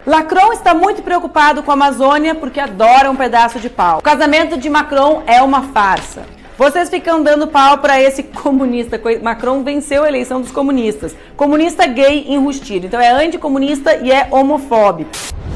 Macron está muito preocupado com a Amazônia porque adora um pedaço de pau. O casamento de Macron é uma farsa. Vocês ficam dando pau para esse comunista. Macron venceu a eleição dos comunistas. Comunista gay enrustido. Então é anticomunista e é homofóbico.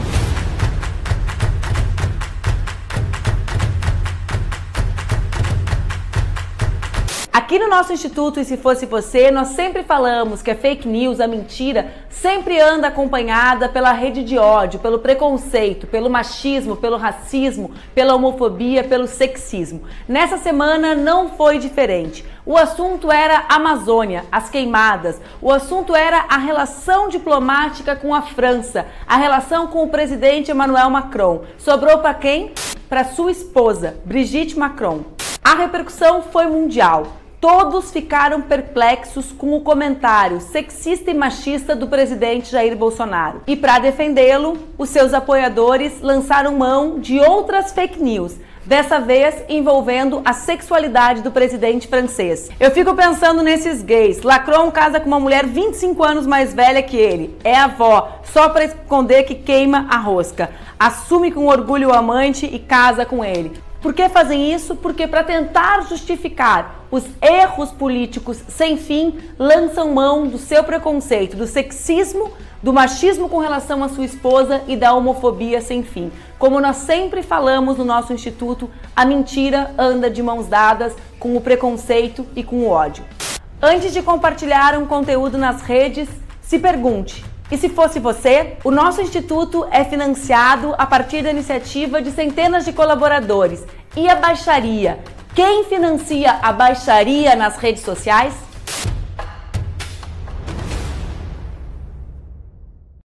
Aqui no nosso instituto, e se fosse você, nós sempre falamos que a fake news, a mentira, sempre anda acompanhada pela rede de ódio, pelo preconceito, pelo machismo, pelo racismo, pela homofobia, pelo sexismo. Nessa semana não foi diferente. O assunto era a Amazônia, as queimadas. O assunto era a relação diplomática com a França, a relação com o presidente Emmanuel Macron. Sobrou para quem? Para sua esposa, Brigitte Macron. A repercussão foi mundial. Todos ficaram perplexos com o comentário sexista e machista do presidente Jair Bolsonaro. E para defendê-lo, os seus apoiadores lançaram mão de outras fake news, dessa vez envolvendo a sexualidade do presidente francês. Eu fico pensando nesses gays. Macron casa com uma mulher 25 anos mais velha que ele. É avó, só para esconder que queima a rosca. Assume com orgulho o amante e casa com ele. Por que fazem isso? Porque para tentar justificar os erros políticos sem fim, lançam mão do seu preconceito, do sexismo, do machismo com relação à sua esposa e da homofobia sem fim. Como nós sempre falamos no nosso instituto, a mentira anda de mãos dadas com o preconceito e com o ódio. Antes de compartilhar um conteúdo nas redes, se pergunte: e se fosse você? O nosso instituto é financiado a partir da iniciativa de centenas de colaboradores. E a baixaria? Quem financia a baixaria nas redes sociais?